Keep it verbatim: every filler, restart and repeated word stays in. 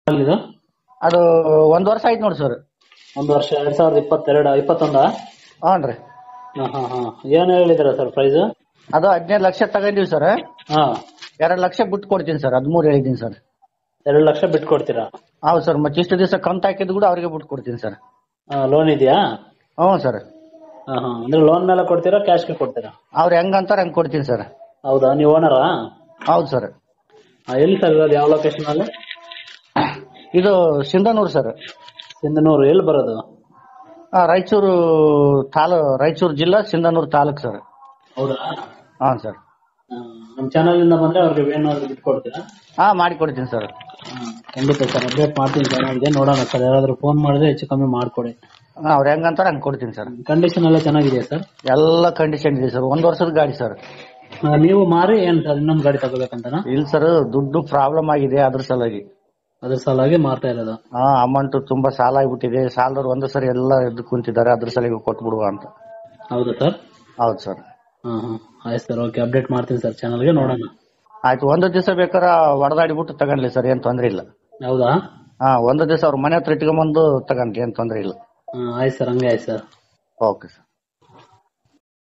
ಇದು ಅದು ಒಂದ್ ವರ್ಷ ಆಯ್ತು ನೋಡಿ ಸರ್. ಒಂದು ವರ್ಷ ಎರಡ್ ಸಾವಿರದ ಇಪ್ಪತ್ತೆರಡು ಇಪ್ಪತ್ತೊಂದ ಹ್ಞೂ ರೀ. ಹಾ ಹಾ ಹಾ ಏನ್ ಹೇಳಿದಿರ ಸರ್ ಪ್ರೈಸ್? ಅದು ಹದಿನೈದು ಲಕ್ಷ ತಗೊಂಡಿವಿ ಸರ್. ಹಾ ಎರಡು ಲಕ್ಷ ಬಿಟ್ಟು ಕೊಡ್ತೀನಿ ಸರ್. ಹದಿಮೂರು ಹೇಳಿದ್ದೀನಿ ಸರ್. ಎರಡು ಲಕ್ಷ ಬಿಟ್ಟು ಕೊಡ್ತೀರಾ? ಹೌದು ಸರ್. ಮತ್ತೆ ಇಷ್ಟು ದಿವಸ ಕಂತು ಹಾಕಿದ್ದು ಕೂಡ ಅವ್ರಿಗೆ ಬಿಟ್ಟು ಕೊಡ್ತೀನಿ ಸರ್. ಲೋನ್ ಇದೆಯಾ? ಹ್ಞೂ ಸರ್. ಹಾ ಹಾ ಅಂದ್ರೆ ಲೋನ್ ಮೇಲೆ ಕೊಡ್ತೀರಾ ಕ್ಯಾಶ್ಗೆ ಕೊಡ್ತೀರಾ? ಅವ್ರು ಹೆಂಗಂತಾರ ಹಂಗೆ ಕೊಡ್ತೀನಿ ಸರ್. ಹೌದಾ, ನೀವು ಓನರಾ? ಹೌದು ಸರ್. ಎಲ್ಲಿ ಸರ್ ಇರೋದು, ಯಾವ ಲೊಕೇಶನ್ ಅಲ್ಲಿ? ಇದು ಸಿಂಧನೂರು ಸರ್. ಸಿಂಧನೂರು ಎಲ್ಲಿ ಬರೋದು? ಆ, ರಾಯಚೂರು ತಾಲೂ ರಾಯಚೂರು ಜಿಲ್ಲಾ ಸಿಂಧನೂರು ತಾಲೂಕು ಸರ್. ಹೌದಾ? ಹಾಂ ಸರ್. ನಮ್ಮ ಚಾನಲ್ ಇಂದ ಬಂದ್ರೆ ಅವ್ರಿಗೆ ಏನಾದ್ರು ಬಿಟ್ಟು ಕೊಡ್ತೀರಾ? ಹಾಂ ಮಾಡಿ ಕೊಡ್ತೀನಿ ಸರ್. ಖಂಡಿತ ಸರ್, ಅಪ್ಡೇಟ್ ಮಾಡ್ತೀನಿ ಚಾನಲ್ಗೆ. ನೋಡೋಣ ಸರ್, ಯಾರಾದ್ರೂ ಫೋನ್ ಮಾಡಿದ್ರೆ ಹೆಚ್ಚು ಕಮ್ಮಿ ಮಾಡ್ಕೊಡಿ. ಹಾಂ ಅವ್ರು ಹೆಂಗಂತಾರ ಹಂಗೆ ಕೊಡ್ತೀನಿ ಸರ್. ಕಂಡೀಷನ್ ಎಲ್ಲ ಚೆನ್ನಾಗಿದೆಯಾ ಸರ್? ಎಲ್ಲ ಕಂಡೀಷನ್ ಇದೆ ಸರ್. ಒಂದು ವರ್ಷದ ಗಾಡಿ ಸರ್. ನೀವು ಮಾರಿ ಏನ್ ಸರ್ ಇನ್ನೊಂದು ಗಾಡಿ ತಗೋಬೇಕಂತನಾ? ಇಲ್ಲ ಸರ್, ದುಡ್ಡು ಪ್ರಾಬ್ಲಮ್ ಆಗಿದೆ ಅದ್ರ ಸಲುವಾಗಿ. ಅದ್ರ ಸಲಾಗಿ ಮಾರ್ತಾ ಇರೋದು? ಹಾ, ಅಮೌಂಟ್ ತುಂಬಾ ಸಾಲ ಆಗ್ಬಿಟ್ಟಿದೆ. ಸಾಲದವ್ರು ಒಂದು ಸರಿ ಎಲ್ಲ ಎದ್ದು ಕುಂತಿದ್ದಾರೆ. ಅದ್ರ ಸಲುವಾಗಿ ಕೊಟ್ಬಿಡುವ ಅಂತ. ಹೌದಾ ಸರ್? ಹೌದು ಸರ್. ಹಾ ಹಾ ಆಯ್ತು ಸರ್, ಓಕೆ, ಅಪ್ಡೇಟ್ ಮಾಡ್ತೀನಿ ಸರ್ ಚಾನಲ್ಗೆ. ನೋಡೋಣ. ಆಯ್ತು, ಒಂದು ದಿವಸ ಬೇಕಾರ ಹೊಡೆದಾಡಿಬಿಟ್ಟು ತಗೊಂಡ್ಲಿ ಸರ್, ಏನ್ ತೊಂದ್ರೆ ಇಲ್ಲ. ಹೌದಾ? ಹಾ, ಒಂದು ದಿವಸ ಅವ್ರ ಮನೆ ಹತ್ರ ಇಟ್ಕೊಂಡ್ಬಂದು ತಗೊಂಡ್ಲಿ, ಏನ್ ತೊಂದ್ರೆ ಇಲ್ಲ. ಆಯ್ತು ಸರ್, ಹಂಗೆ ಆಯ್ತು ಸರ್. Okay sir.